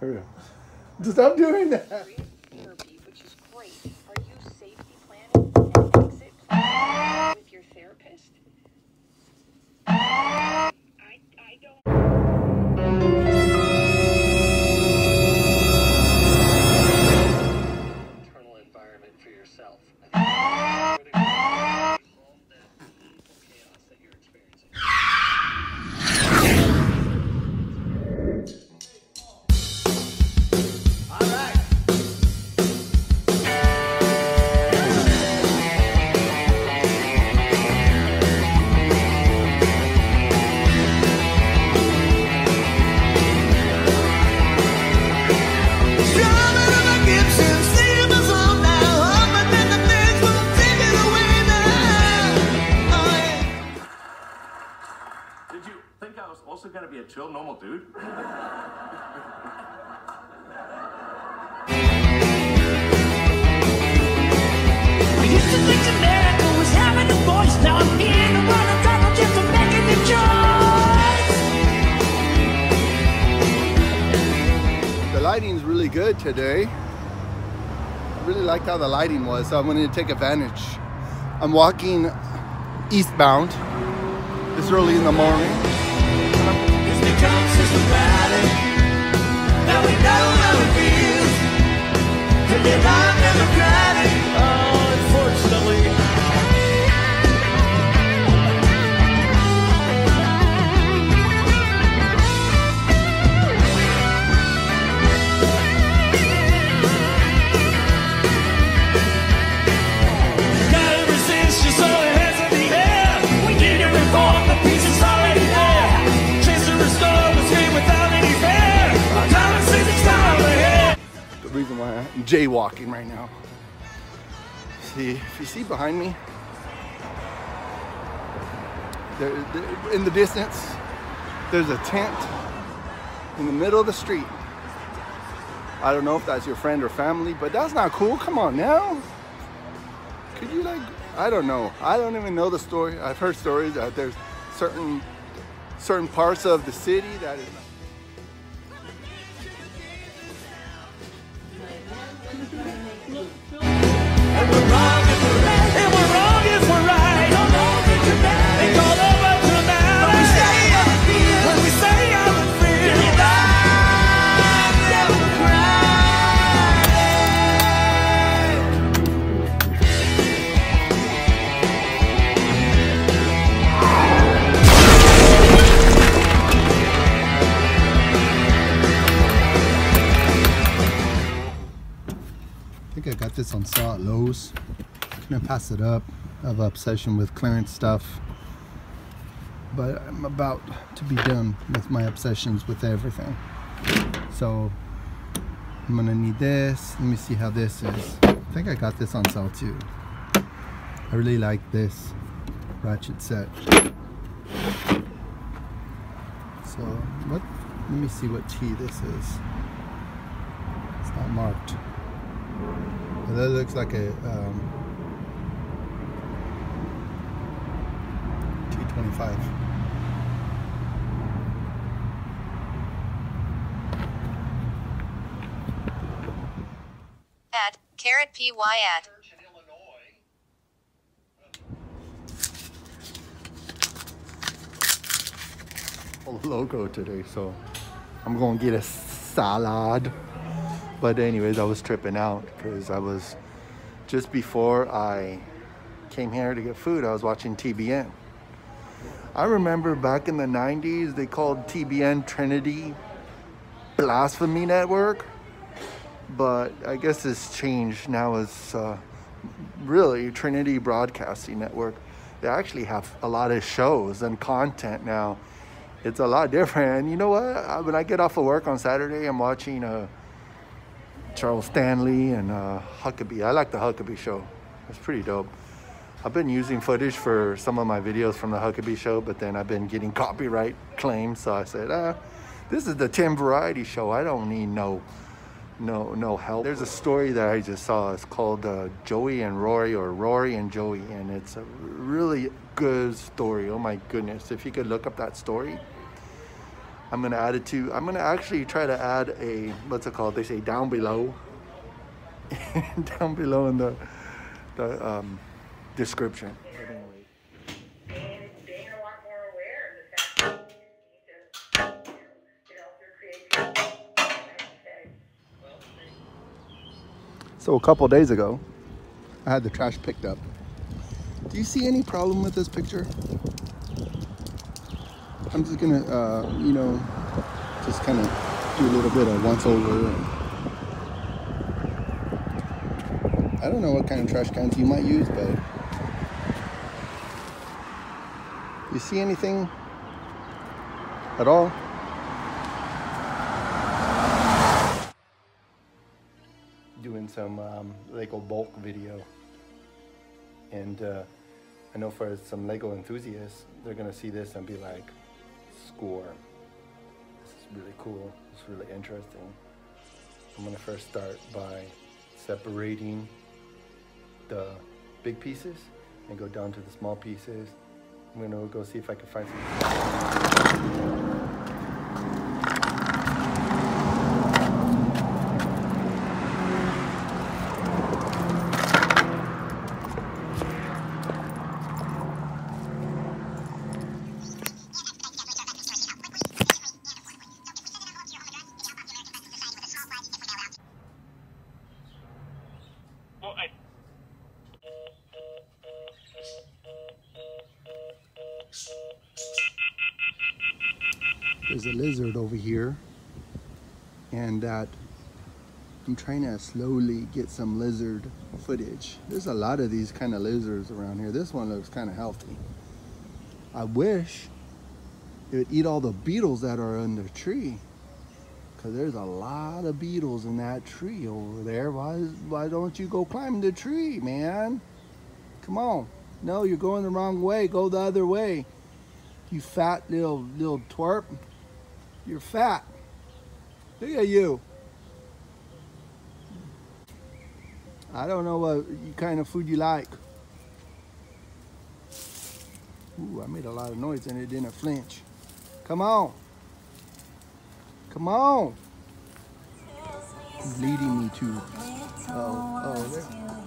Here we go. Stop doing that. Which is great. Are you safety planning and exit planning with your therapist? I don't. Internal environment for yourself. Gonna be a chill, normal dude. I used to think America was having a voice. Now I'm here to run a battle just to making the choice. The lighting's really good today. I really liked how the lighting was, so I'm going to take advantage. I'm walking eastbound. It's early in the morning. Now we know how it feels to live on democratic. Oh, unfortunately. Gotta resist, just all it has in the air. We need to reform, the peace is already there. Chance to restore what's here without any fear. Our time is time ahead. The reason why I'm jaywalking right now. See, if you see behind me, there, in the distance, there's a tent in the middle of the street. I don't know if that's your friend or family, but that's not cool. Come on now. Could you like, I don't know. I don't even know the story. I've heard stories that there's certain parts of the city that is not. And we're wrong if we're right. And we're wrong if we're right. Don't over to that. Ain't all over to that. When we say how it feels. When we say how it feels. Live I think I got this on sale at Lowe's. I'm gonna pass it up. I have an obsession with clearance stuff, but I'm about to be done with my obsessions with everything. So I'm gonna need this. Let me see how this is. I think I got this on sale too. I really like this ratchet set. So what? Let me see what T this is. It's not marked. But that looks like a T25. At @PY at. Logo today, so I'm gonna get a salad. But anyways, I was tripping out because I was, just before I came here to get food, I was watching TBN. I remember back in the 90s, they called TBN Trinity Blasphemy Network, but I guess it's changed. Now it's really Trinity Broadcasting Network. They actually have a lot of shows and content now. It's a lot different. And you know what? When I get off of work on Saturday, I'm watching Charles Stanley and Huckabee. I like the Huckabee show. It's pretty dope. I've been using footage for some of my videos from the Huckabee show, but then I've been getting copyright claims. So I said, this is the Tim Variety show. I don't need no help. There's a story that I just saw. It's called Joey and Rory, or Rory and Joey, and it's a really good story. Oh my goodness! If you could look up that story, I'm gonna add it to, I'm gonna actually try to add a, what's it called? They say down below. Down below in the description. But anyway. And being a lot more aware of the fact that you need to, get off your creativity, I would say. So a couple days ago, I had the trash picked up. Do you see any problem with this picture? I'm just gonna, you know, just kind of do a little bit of once over. I don't know what kind of trash cans you might use, but you see anything at all? Doing some Lego bulk video, and I know for some Lego enthusiasts, they're gonna see this and be like, score. This is really cool. It's really interesting. I'm gonna first start by separating the big pieces and go down to the small pieces. I'm gonna go see if I can find some. There's a lizard over here, and that I'm trying to slowly get some lizard footage. There's a lot of these kind of lizards around here. This one looks kind of healthy. I wish it would eat all the beetles that are in the tree, because there's a lot of beetles in that tree over there. Why don't you go climb the tree, man? Come on. No, you're going the wrong way. Go the other way. You fat little twerp. You're fat. Look at you. I don't know what kind of food you like. Ooh, I made a lot of noise and it didn't flinch. Come on. Come on. He's leading me to, oh, there.